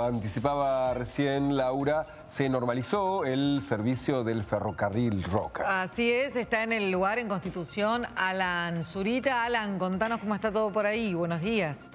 anticipaba recién Laura, se normalizó el servicio del ferrocarril Roca. Así es, está en el lugar en Constitución Alan Zurita. Alan, contanos cómo está todo por ahí. Buenos días.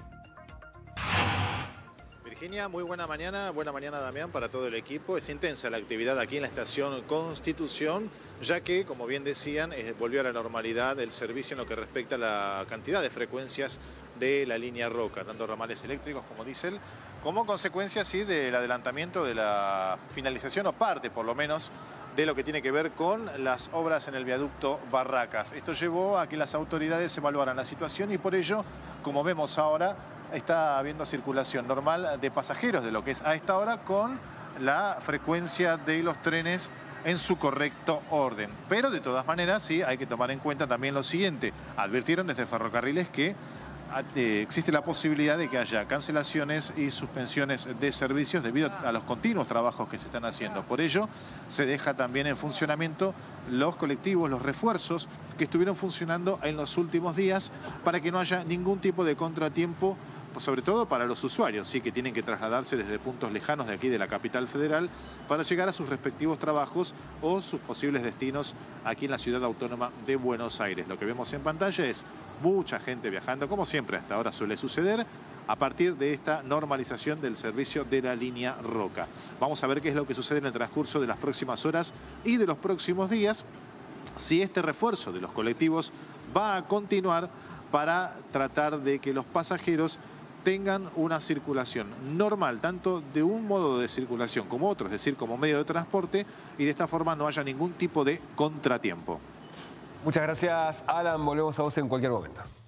Virginia, muy buena mañana Damián, para todo el equipo. Es intensa la actividad aquí en la estación Constitución, ya que, como bien decían, volvió a la normalidad el servicio en lo que respecta a la cantidad de frecuencias de la línea Roca, tanto ramales eléctricos como diésel, como consecuencia sí del adelantamiento de la finalización o parte, por lo menos, de lo que tiene que ver con las obras en el viaducto Barracas. Esto llevó a que las autoridades evaluaran la situación y por ello, como vemos ahora, está habiendo circulación normal de pasajeros de lo que es a esta hora con la frecuencia de los trenes en su correcto orden. Pero de todas maneras sí hay que tomar en cuenta también lo siguiente. Advirtieron desde Ferrocarriles que existe la posibilidad de que haya cancelaciones y suspensiones de servicios debido a los continuos trabajos que se están haciendo. Por ello, se deja también en funcionamiento los colectivos, los refuerzos que estuvieron funcionando en los últimos días para que no haya ningún tipo de contratiempo, sobre todo para los usuarios, ¿sí? Que tienen que trasladarse desde puntos lejanos de aquí de la capital federal para llegar a sus respectivos trabajos o sus posibles destinos aquí en la ciudad autónoma de Buenos Aires. Lo que vemos en pantalla es mucha gente viajando, como siempre hasta ahora suele suceder, a partir de esta normalización del servicio de la línea Roca. Vamos a ver qué es lo que sucede en el transcurso de las próximas horas y de los próximos días, si este refuerzo de los colectivos va a continuar para tratar de que los pasajeros tengan una circulación normal, tanto de un modo de circulación como otro, es decir, como medio de transporte, y de esta forma no haya ningún tipo de contratiempo. Muchas gracias, Alan. Volvemos a vos en cualquier momento.